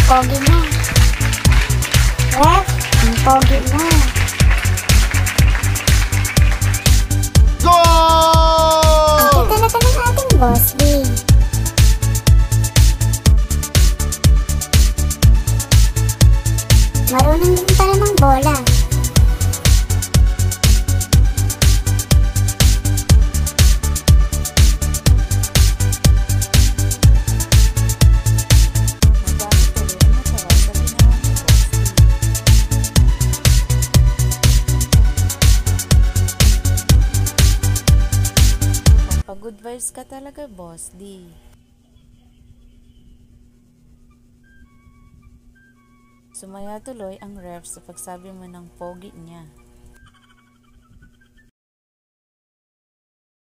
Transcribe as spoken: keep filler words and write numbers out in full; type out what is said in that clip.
pogi mo. Ref, ang pogi mo. Goal! Ang kita na ka ng ating boss, B. Marunong din pala mang bola. Good vibes ka talaga, Boss D. Sumaya tuloy ang ref sa pagsabi mo ng pogi niya.